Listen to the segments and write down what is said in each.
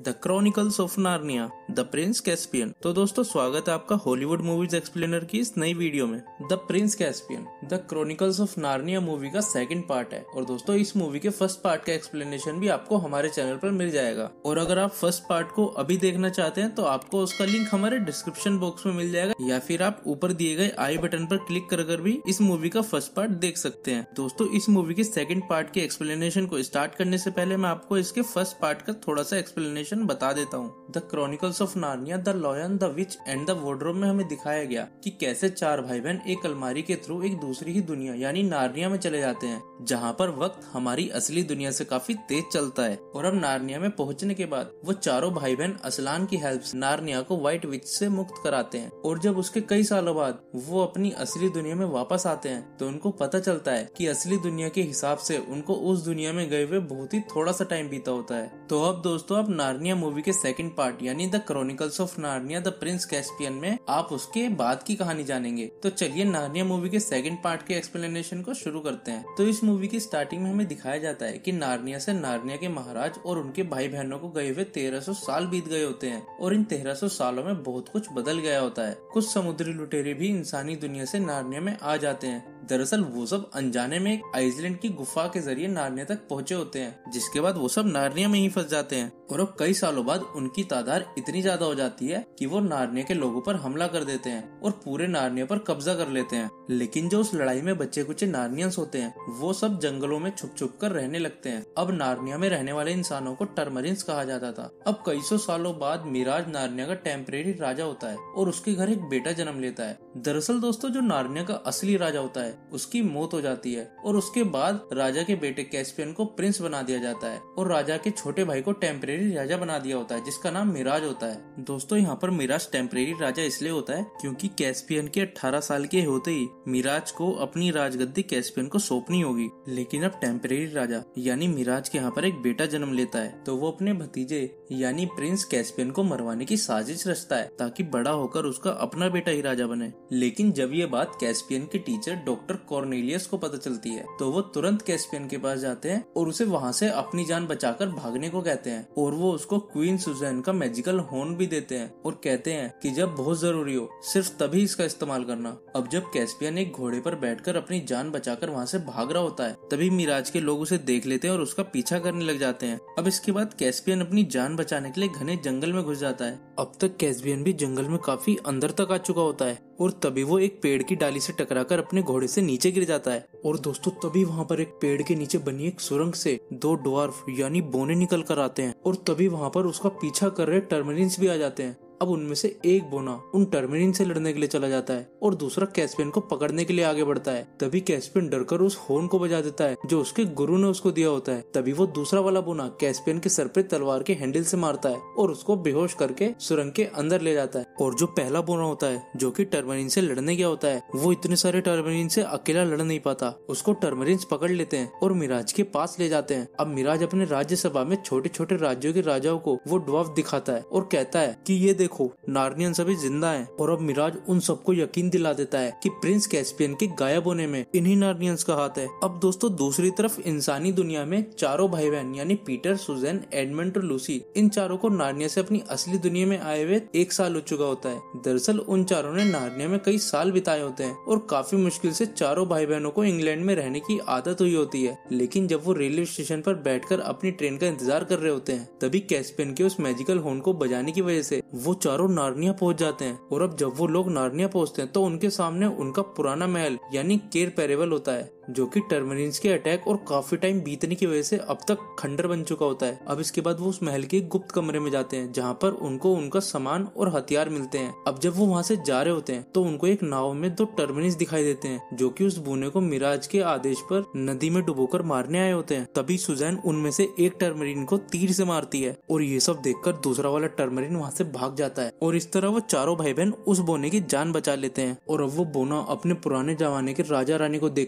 The chronicles of Narnia, the prince Caspian. तो दोस्तों स्वागत है आपका हॉलीवुड मूवीज एक्सप्लेनर की इस नई वीडियो में। The prince Caspian the chronicles of Narnia movie का सेकंड पार्ट है और दोस्तों इस मूवी के फर्स्ट पार्ट का एक्सप्लेनेशन भी आपको हमारे चैनल पर मिल जाएगा। और अगर आप फर्स्ट पार्ट को अभी देखना चाहते हैं तो आपको उसका लिंक हमारे डिस्क्रिप्शन बॉक्स में मिल जाएगा, या फिर आप ऊपर दिए गए आई बटन पर क्लिक कर भी इस मूवी का फर्स्ट पार्ट देख सकते हैं। दोस्तों इस मूवी के सेकंड पार्ट के एक्सप्लेनेशन को स्टार्ट करने से पहले मैं आपको इसके फर्स्ट पार्ट का थोड़ा सा एक्सप्लेनेशन बता देता हूँ। The chronicles of Narnia, the lion, the witch and the wardrobe में हमें दिखाया गया कि कैसे चार भाई बहन एक अलमारी के थ्रू एक दूसरी ही दुनिया यानी नार्निया में चले जाते हैं, जहाँ पर वक्त हमारी असली दुनिया से काफी तेज चलता है। और अब नार्निया में पहुँचने के बाद वो चारों भाई बहन असलान की हेल्प से नार्निया को व्हाइट विच से मुक्त कराते हैं। और जब उसके कई सालों बाद वो अपनी असली दुनिया में वापस आते हैं तो उनको पता चलता है कि असली दुनिया के हिसाब से उनको उस दुनिया में गए हुए बहुत ही थोड़ा सा टाइम बीता होता है। तो अब दोस्तों आप नार्निया मूवी के सेकंड पार्ट यानी the chronicles of Narnia the prince Caspian में आप उसके बाद की कहानी जानेंगे। तो चलिए नार्निया मूवी के सेकंड पार्ट के एक्सप्लेनेशन को शुरू करते हैं। तो इस मूवी की स्टार्टिंग में हमें दिखाया जाता है कि नार्निया से नार्निया के महाराज और उनके भाई बहनों को गए हुए 1300 साल बीत गए होते हैं और इन 1300 सालों में बहुत कुछ बदल गया होता है। कुछ समुद्री लुटेरे भी इंसानी दुनिया से नार्निया में आ जाते हैं। दरअसल वो सब अनजाने में एक आइसलैंड की गुफा के जरिए नार्निया तक पहुंचे होते हैं, जिसके बाद वो सब नार्निया में ही फंस जाते हैं। और अब कई सालों बाद उनकी तादाद इतनी ज्यादा हो जाती है कि वो नार्निया के लोगों पर हमला कर देते हैं और पूरे नार्निया पर कब्जा कर लेते हैं। लेकिन जो उस लड़ाई में बचे कुचे नार्नियंस होते हैं वो सब जंगलों में छुप छुप कर रहने लगते हैं। अब नार्निया में रहने वाले इंसानों को टर्मरिन्स कहा जाता था। अब कई सौ सालों बाद मिराज नार्निया का टेम्परेरी राजा होता है और उसके घर एक बेटा जन्म लेता है। दरअसल दोस्तों जो नार्निया का असली राजा होता है उसकी मौत हो जाती है और उसके बाद राजा के बेटे कैस्पियन को प्रिंस बना दिया जाता है और राजा के छोटे भाई को टेम्परेरी राजा बना दिया होता है, जिसका नाम मिराज होता है। दोस्तों यहाँ पर मिराज टेम्परेरी राजा इसलिए होता है क्योंकि कैस्पियन के 18 साल के होते ही मिराज को अपनी राजगद्दी कैस्पियन को सौंपनी होगी। लेकिन अब टेम्परेरी राजा यानी मिराज के यहाँ पर एक बेटा जन्म लेता है तो वो अपने भतीजे यानी प्रिंस कैस्पियन को मरवाने की साजिश रचता है ताकि बड़ा होकर उसका अपना बेटा ही राजा बने। लेकिन जब ये बात कैस्पियन के टीचर डॉक्टर कॉर्नेलियस को पता चलती है तो वो तुरंत कैस्पियन के पास जाते हैं और उसे वहाँ से अपनी जान बचाकर भागने को कहते हैं। और वो उसको क्वीन सुजैन का मैजिकल हॉर्न भी देते हैं और कहते हैं कि जब बहुत जरूरी हो सिर्फ तभी इसका इस्तेमाल करना। अब जब कैस्पियन एक घोड़े पर बैठकर अपनी जान बचाकर वहाँ से भाग रहा होता है तभी मिराज के लोग उसे देख लेते हैं और उसका पीछा करने लग जाते हैं। अब इसके बाद कैस्पियन अपनी जान बचाने के लिए घने जंगल में घुस जाता है। अब तक कैस्पियन भी जंगल में काफी अंदर तक आ चुका होता है और तभी वो एक पेड़ की डाली से टकराकर अपने घोड़े से नीचे गिर जाता है। और दोस्तों तभी वहाँ पर एक पेड़ के नीचे बनी एक सुरंग से दो ड्वार्फ यानी बोने निकल कर आते हैं और तभी वहाँ पर उसका पीछा कर रहे टर्मरिन्स भी आ जाते हैं। अब उनमें से एक बोना उन टर्मरिन से लड़ने के लिए चला जाता है और दूसरा कैस्पियन को पकड़ने के लिए आगे बढ़ता है। तभी कैस्पियन डरकर उस हॉर्न को बजा देता है जो उसके गुरु ने उसको दिया होता है। तभी वो दूसरा वाला बोना कैस्पियन के सर पे तलवार के हैंडल से मारता है और उसको बेहोश करके सुरंग के अंदर ले जाता है। और जो पहला बोना होता है जो कि टर्मरिन से लड़ने गया होता है वो इतने सारे टर्मरिन से अकेला लड़ नहीं पाता, उसको टर्मरिन्स पकड़ लेते हैं और मिराज के पास ले जाते हैं। अब मिराज अपने राज्यसभा में छोटे छोटे राज्यों के राजाओं को वो ड्वार्फ दिखाता है और कहता है कि ये देखो नार्नियन सभी जिंदा हैं। और अब मिराज उन सबको यकीन दिला देता है कि प्रिंस कैस्पियन के गायब होने में इन्हीं नार्नियंस का हाथ है। अब दोस्तों दूसरी तरफ इंसानी दुनिया में चारों भाई बहन यानी पीटर, सुजैन, एडमंड और लूसी, इन चारों को नार्निया से अपनी असली दुनिया में आए हुए 1 साल हो चुका होता है। दरअसल उन चारों ने नार्निया में कई साल बिताए होते हैं और काफी मुश्किल से चारों भाई बहनों को इंग्लैंड में रहने की आदत हुई होती है। लेकिन जब वो रेलवे स्टेशन पर बैठकर अपनी ट्रेन का इंतजार कर रहे होते हैं तभी कैस्पियन के उस मैजिकल हॉर्न को बजाने की वजह से वो चारों नार्निया पहुंच जाते हैं। और अब जब वो लोग नार्निया पहुंचते हैं तो उनके सामने उनका पुराना महल यानी केर पेरेवल होता है जो कि टर्मरिन्स के अटैक और काफी टाइम बीतने की वजह से अब तक खंडर बन चुका होता है। अब इसके बाद वो उस महल के गुप्त कमरे में जाते हैं जहाँ पर उनको उनका सामान और हथियार मिलते हैं। अब जब वो वहाँ से जा रहे होते हैं तो उनको एक नाव में 2 टर्मरिन्स दिखाई देते हैं जो कि उस बूने को मिराज के आदेश पर नदी में डुबोकर मारने आए होते हैं। तभी सुजैन उनमें से एक टर्मरिन को तीर से मारती है और ये सब देखकर दूसरा वाला टर्मरिन वहाँ से भाग जाता है और इस तरह वो चारों भाई बहन उस बोने की जान बचा लेते हैं। और अब वो बोना अपने पुराने जमाने के राजा रानी को देखकर चौंक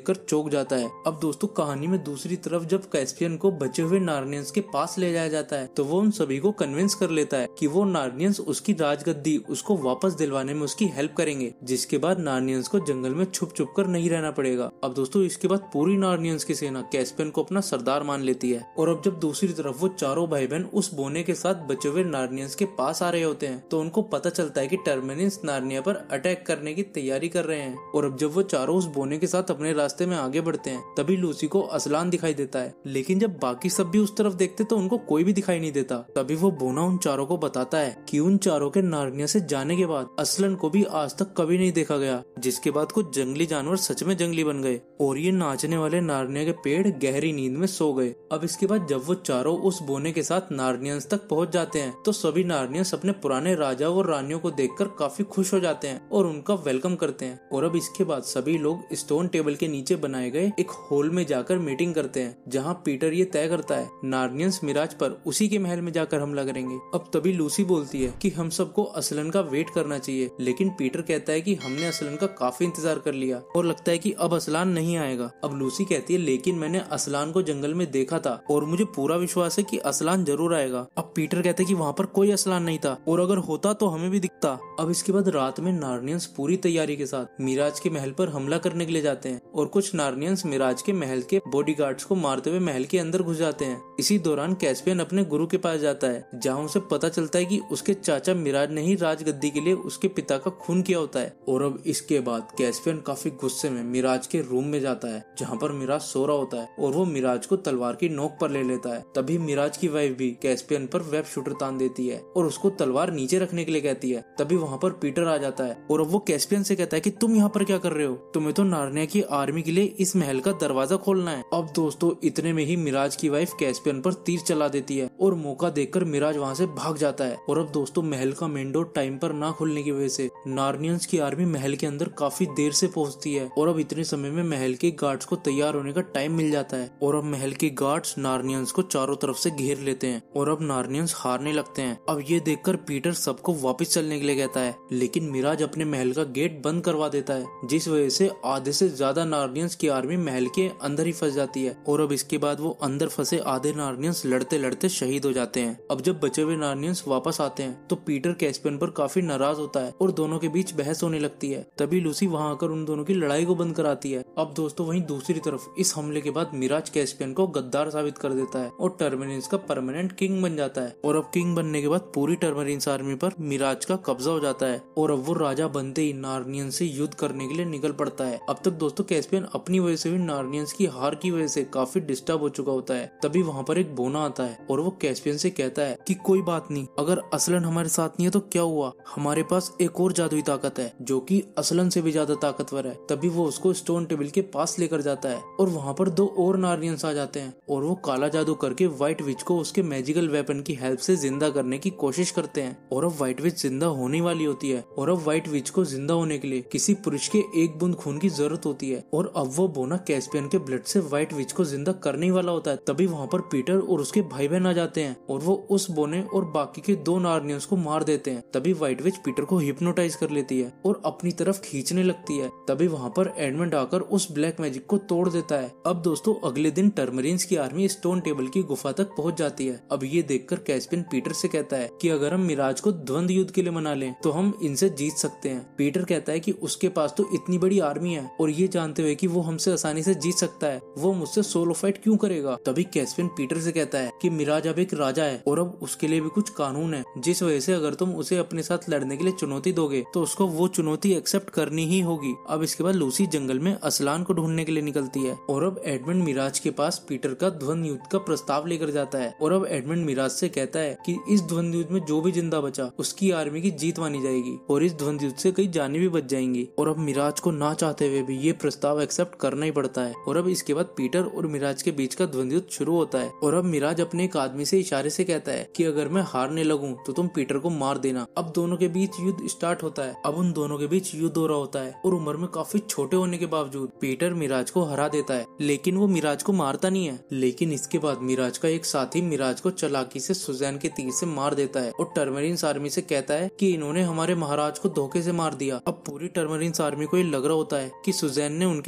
सोख जाता है। अब दोस्तों कहानी में दूसरी तरफ जब कैस्पियन को बचे हुए नार्नियंस के पास ले जाया जाता है तो वो उन सभी को कन्विंस कर लेता है कि वो नार्नियंस उसकी राजगद्दी उसको वापस दिलवाने में उसकी हेल्प करेंगे, जिसके बाद नार्नियंस को जंगल में छुप छुप कर नहीं रहना पड़ेगा। अब दोस्तों इसके बाद पूरी नार्नियंस की सेना कैस्पियन को अपना सरदार मान लेती है। और अब जब दूसरी तरफ वो चारों भाई बहन उस बोने के साथ बचे हुए नार्नियंस के पास आ रहे होते हैं तो उनको पता चलता है कि टर्मिनस नार्निया पर अटैक करने की तैयारी कर रहे हैं। और अब जब वो चारों उस बोने के साथ अपने रास्ते में आगे बढ़ते हैं तभी लूसी को असलान दिखाई देता है, लेकिन जब बाकी सब भी उस तरफ देखते तो उनको कोई भी दिखाई नहीं देता। तभी वो बोना उन चारों को बताता है कि उन चारों के नार्निया से जाने के बाद असलन को भी आज तक कभी नहीं देखा गया, जिसके बाद कुछ जंगली जानवर सच में जंगली बन गए और ये नाचने वाले नार्निया के पेड़ गहरी नींद में सो गए। अब इसके बाद जब वो चारों उस बोने के साथ नार्नियंस तक पहुंच जाते हैं तो सभी नार्नियंस अपने पुराने राजा और रानियों को देखकर काफी खुश हो जाते हैं और उनका वेलकम करते हैं। और अब इसके बाद सभी लोग स्टोन टेबल के नीचे बनाए गए एक हॉल में जाकर मीटिंग करते हैं, जहाँ पीटर ये तय करता है नार्नियंस मिराज पर उसी के महल में जाकर हमला करेंगे। अब तभी लूसी बोलती है कि हम सबको असलन का वेट करना चाहिए, लेकिन पीटर कहता है कि हमने असलन का काफी इंतजार कर लिया और लगता है कि अब असलान नहीं आएगा। अब लूसी कहती है लेकिन मैंने असलान को जंगल में देखा था और मुझे पूरा विश्वास है कि असलान जरूर आएगा। अब पीटर कहते हैं कि वहाँ पर कोई असलान नहीं था और अगर होता तो हमें भी दिखता। अब इसके बाद रात में नार्नियंस पूरी तैयारी के साथ मिराज के महल पर हमला करने के लिए जाते हैं और कुछ नार्नियंस मिराज के महल के बॉडीगार्ड्स को मारते हुए महल के अंदर घुस जाते हैं। इसी दौरान कैस्पियन अपने गुरु के पास जाता है, जहाँ उसे पता चलता है कि उसके चाचा मिराज ने ही राजगद्दी के लिए उसके पिता का खून किया होता है। और अब इसके बाद कैस्पियन काफी गुस्से में मिराज के रूम में जाता है, जहाँ पर मिराज सो रहा होता है और वो मिराज को तलवार की नोक पर ले लेता है। तभी मिराज की वाइफ भी कैस्पियन पर वेब शूटर तान देती है और उसको तलवार नीचे रखने के लिए कहती है। तभी वहाँ पर पीटर आ जाता है और अब वो कैस्पियन से कहता है कि तुम यहाँ पर क्या कर रहे हो, तुम्हें तो नार्निया की आर्मी के लिए इस महल का दरवाजा खोलना है। अब दोस्तों इतने में ही मिराज की वाइफ कैस्पियन पर तीर चला देती है और मौका देखकर मिराज वहाँ से भाग जाता है। और अब दोस्तों महल का मेन डोर टाइम पर ना खुलने की वजह से नार्नियंस की आर्मी महल के अंदर काफी देर से पहुंचती है और अब इतने समय में महल के गार्ड्स को तैयार होने का टाइम मिल जाता है। और अब महल के गार्ड्स नार्नियंस को चारों तरफ से घेर लेते हैं और अब नार्नियंस हारने लगते हैं। अब ये देखकर पीटर सबको वापस चलने के लिए कहता है, लेकिन मिराज अपने महल का गेट बंद करवा देता है, जिस वजह से आधे से ज्यादा नार्नियंस की आर्मी महल के अंदर ही फंस जाती है। और अब इसके बाद वो अंदर फंसे आधे नार्नियंस लड़ते लड़ते शहीद हो जाते हैं। अब जब बचे हुए नार्नियंस वापस आते हैं तो पीटर कैस्पियन पर काफी नाराज होता है और दोनों के बीच बहस होने लगती है। तभी लूसी वहां आकर उन दोनों की लड़ाई को बंद कराती है। अब दोस्तों वहीं दूसरी तरफ इस हमले के बाद मिराज कैस्पियन को गद्दार साबित कर देता है और टर्मिनस का परमानेंट किंग बन जाता है। और अब किंग बनने के बाद पूरी टर्मिनस आर्मी पर मिराज का कब्जा हो जाता है और अब वो राजा बनते ही नार्नियंस से युद्ध करने के लिए निकल पड़ता है। अब तक दोस्तों कैस्पियन अपनी वजह से भी नार्नियंस की हार की वजह से काफी डिस्टर्ब हो चुका होता है। तभी वहाँ पर एक बोना आता है और वो कैस्पियन से कहता है कि कोई बात नहीं, अगर असलन हमारे साथ नहीं है तो क्या हुआ, हमारे पास एक और जादुई ताकत है जो कि असलन से भी ज्यादा ताकतवर है। तभी वो उसको स्टोन टेबल के पास लेकर जाता है और वहाँ पर दो और नार्नियंस आ जाते हैं और वो काला जादू करके व्हाइट विच को उसके मैजिकल वेपन की हेल्प से जिंदा करने की कोशिश करते हैं। और अब व्हाइट विच जिंदा होने वाली होती है और अब व्हाइट विच को जिंदा होने के लिए किसी पुरुष के एक बूंद खून की जरूरत होती है और अब वो बोना कैस्पियन के ब्लड से व्हाइट विच को जिंदा करने वाला होता है। तभी वहाँ पर पीटर और उसके भाई बहन आ जाते हैं और वो उस बोने और बाकी के दो नार्नियंस को मार देते हैं। तभी व्हाइट विच पीटर को हिप्नोटाइज कर लेती है और अपनी तरफ खींचने लगती है। तभी वहाँ पर एडमंड आकर उस ब्लैक मैजिक को तोड़ देता है। अब दोस्तों अगले दिन टर्मरिन्स की आर्मी स्टोन टेबल की गुफा तक पहुँच जाती है। अब ये देखकर कैस्पियन पीटर से कहता है कि अगर हम मिराज को द्वंद्व युद्ध के लिए मना लें तो हम इनसे जीत सकते हैं। पीटर कहता है कि उसके पास तो इतनी बड़ी आर्मी है और ये जानते हुए कि वो हमसे आसानी से जीत सकता है, वो मुझसे सोलो फाइट क्यों करेगा। तभी कैस्पियन पीटर से कहता है कि मिराज अब एक राजा है और अब उसके लिए भी कुछ कानून है, जिस वजह से अगर तुम उसे अपने साथ लड़ने के लिए चुनौती दोगे तो उसको वो चुनौती एक्सेप्ट करनी ही होगी। अब इसके बाद लूसी जंगल में असलान को ढूंढने के लिए निकलती है और अब एडमंड मिराज के पास पीटर का द्वंद्व युद्ध का प्रस्ताव लेकर जाता है और अब एडमंड मिराज से कहता है कि इस द्वंद्व युद्ध में जो भी जिंदा बचा उसकी आर्मी की जीत मानी जाएगी और इस द्वंद्व युद्ध से कई जानें भी बच जाएंगी। और अब मिराज को ना चाहते हुए भी ये प्रस्ताव एक्सेप्ट करना ही पड़ता है और अब इसके बाद पीटर और मिराज के बीच का द्वंद्व युद्ध शुरू होता है। और अब मिराज अपने एक आदमी से इशारे से कहता है कि अगर मैं हारने लगूं तो तुम पीटर को मार देना। अब दोनों के बीच युद्ध स्टार्ट होता है। अब उन दोनों के बीच युद्ध हो रहा होता है और उम्र में काफी छोटे होने के बावजूद पीटर मिराज को हरा देता है, लेकिन वो मिराज को मारता नहीं है। लेकिन इसके बाद मिराज का एक साथी मिराज को चालाकी से सुजैन के तीर से मार देता है और टर्मरिन्स आर्मी से कहता है कि इन्होंने हमारे महाराज को धोखे से मार दिया। अब पूरी टर्मरिन्स आर्मी को ये लग रहा होता है कि सुजैन ने उनके महाराज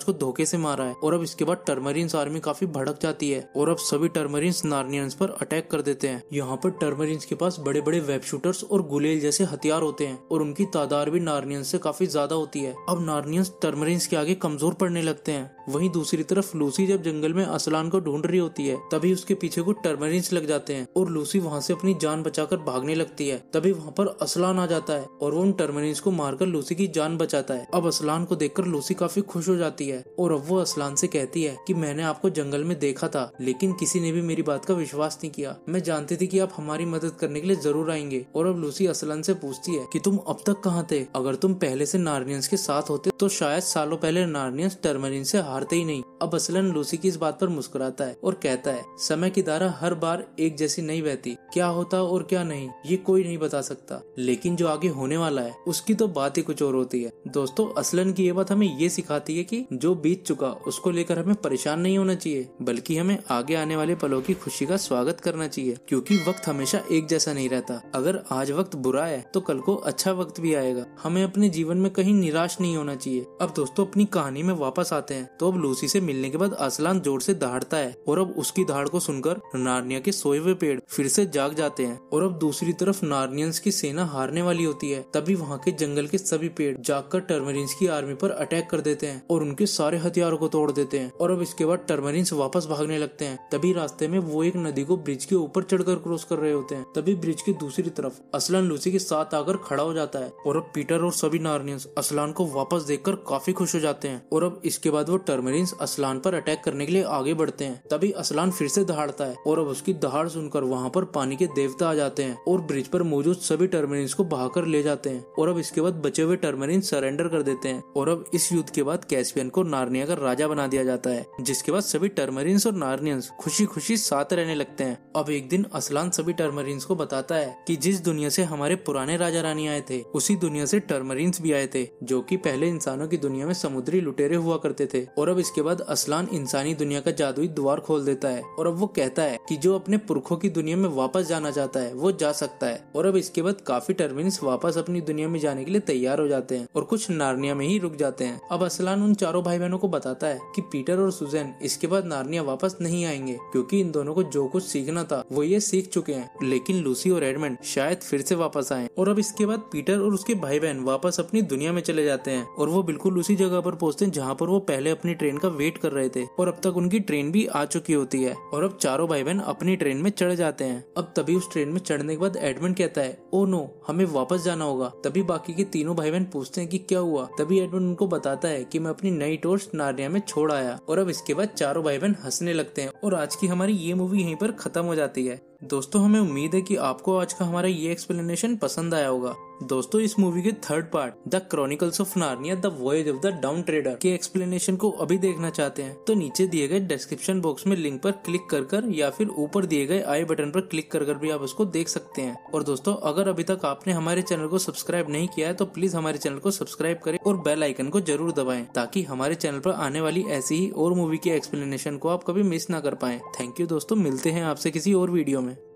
को धोखे से मारा है। और अब इसके बाद टर्मरियंस आर्मी काफी भड़क जाती है और अब सभी टर्मरियंस नार्नियंस पर अटैक कर देते हैं। यहाँ पर टर्मरियंस के पास बड़े बड़े वेब शूटर्स और गुलेल जैसे हथियार होते हैं और उनकी तादाद भी नार्नियंस से काफी ज्यादा होती है। अब नार्नियंस टर्मरियंस के आगे कमजोर पड़ने लगते हैं। वहीं दूसरी तरफ लूसी जब जंगल में असलान को ढूंढ रही होती है तभी उसके पीछे कुछ टर्मरियंस लग जाते हैं और लूसी वहाँ से अपनी जान बचाकर भागने लगती है। तभी वहाँ पर असलान आ जाता है और वो उन टर्मरियंस को मारकर लूसी की जान बचाता है। अब असलान को देखकर लूसी काफी खुश हो जाती है और अब वो असलान से कहती है कि मैंने आपको जंगल में देखा था लेकिन किसी ने भी मेरी बात का विश्वास नहीं किया। मैं जानती थी कि आप हमारी मदद करने के लिए जरूर आएंगे। और अब लूसी असलान से पूछती है कि तुम अब तक कहाँ थे? अगर तुम पहले से नार्नियंस के साथ होते तो शायद सालों पहले नार्नियंस टर्मरियंस से हारते ही नहीं। अब असलान लूसी की इस बात पर मुस्कुराता है और कहता है समय की धारा हर बार एक जैसी नहीं बहती। क्या होता और क्या नहीं ये कोई नहीं बता सकता, लेकिन जो आगे होने वाला है उसकी तो बात ही कुछ और होती है। दोस्तों असलन की ये बात हमें ये सिखाती है कि जो बीत चुका उसको लेकर हमें परेशान नहीं होना चाहिए, बल्कि हमें आगे आने वाले पलों की खुशी का स्वागत करना चाहिए, क्योंकि वक्त हमेशा एक जैसा नहीं रहता। अगर आज वक्त बुरा है तो कल को अच्छा वक्त भी आएगा। हमें अपने जीवन में कहीं निराश नहीं होना चाहिए। अब दोस्तों अपनी कहानी में वापस आते हैं तो अब लूसी से मिलने के बाद असलान जोर से दहाड़ता है और अब उसकी दहाड़ को सुनकर नार्निया के सोए हुए पेड़ फिर से जाग जाते हैं। और अब दूसरी तरफ नार्नियंस की सेना हारने वाली होती है। तभी वहाँ के जंगल के सभी पेड़ जागकर टर्मरियंस की आर्मी पर अटैक कर देते हैं और उनके सारे हथियारों को तोड़ देते हैं। और अब इसके बाद टर्मरियंस वापस भागने लगते हैं। तभी रास्ते में वो एक नदी को ब्रिज के ऊपर चढ़कर क्रॉस कर रहे होते हैं। तभी ब्रिज की दूसरी तरफ असलान लूसी के साथ आकर खड़ा हो जाता है और अब पीटर और सभी नार्नियंस असलान को वापस देखकर काफी खुश हो जाते हैं। और अब इसके बाद वो टर्मरियंस असलान पर अटैक करने के लिए आगे बढ़ते हैं। तभी असलान फिर से दहाड़ता है और अब उसकी दहाड़ सुनकर वहाँ पर पानी के देवता आ जाते हैं और ब्रिज पर मौजूद सभी टर्मरियंस को बहाकर ले जाते हैं। और अब इसके बाद बचे हुए टर्मरियंस सरेंडर कर देते हैं। और अब इस युद्ध के बाद कैस्पियन को नार्निया का राजा बना दिया जाता है, जिसके बाद सभी टर्मरियंस और नार्नियंस खुशी खुशी साथ रहने लगते हैं। अब एक दिन असलान सभी टर्मरियंस को बताता है कि जिस दुनिया से हमारे पुराने राजा रानी आए थे उसी दुनिया से टर्मरियंस भी आए थे, जो कि पहले इंसानों की दुनिया में समुद्री लुटेरे हुआ करते थे। और अब इसके बाद असलान इंसानी दुनिया का जादुई द्वार खोल देता है और अब वो कहता है कि जो अपने पुरखों की दुनिया में वापस जाना चाहता है वो जा सकता है। और अब इसके बाद काफी टर्मरियंस वापस अपनी दुनिया में जाने के लिए तैयार हो जाते हैं और कुछ नार्निया में ही रुक जाते हैं। अब असलान उन चारों भाई बहनों को बताता है कि पीटर और सुजैन इसके बाद नार्निया वापस नहीं आएंगे, क्योंकि इन दोनों को जो कुछ सीखना था वो ये सीख चुके हैं, लेकिन लूसी और एडमंड शायद फिर से वापस आए। और अब इसके बाद पीटर और उसके भाई बहन वापस अपनी दुनिया में चले जाते हैं और वो बिल्कुल उसी जगह पर पहुंचते हैं जहाँ पर वो पहले अपनी ट्रेन का वेट कर रहे थे। और अब तक उनकी ट्रेन भी आ चुकी होती है और अब चारों भाई बहन अपनी ट्रेन में चढ़ जाते हैं। अब तभी उस ट्रेन में चढ़ने के बाद एडमंड कहता है ओ नो हमें वापस जाना होगा। तभी बाकी के तीनों भाई बहन पूछते हैं कि क्या हुआ। तभी एडमंड उनको बताता है कि मैं अपनी नई टॉर्च नार्निया में छोड़ आया। और अब इसके बाद चारों भाई बहन हंसने लगते हैं और आज की हमारी ये मूवी यहीं पर खत्म हो जाती है। दोस्तों हमें उम्मीद है कि आपको आज का हमारा ये एक्सप्लेनेशन पसंद आया होगा। दोस्तों इस मूवी के third part the chronicles of Narnia the voyage of the dawn treader के एक्सप्लेनेशन को अभी देखना चाहते हैं तो नीचे दिए गए डिस्क्रिप्शन बॉक्स में लिंक पर क्लिक कर या फिर ऊपर दिए गए आई बटन पर क्लिक कर भी आप उसको देख सकते हैं। और दोस्तों अगर अभी तक आपने हमारे चैनल को सब्सक्राइब नहीं किया है तो प्लीज हमारे चैनल को सब्सक्राइब करें और बेल आइकन को जरूर दबाएं, ताकि हमारे चैनल पर आने वाली ऐसी ही और मूवी के एक्सप्लेनेशन को आप कभी मिस ना कर पाए। थैंक यू दोस्तों, मिलते हैं आपसे किसी और वीडियो में।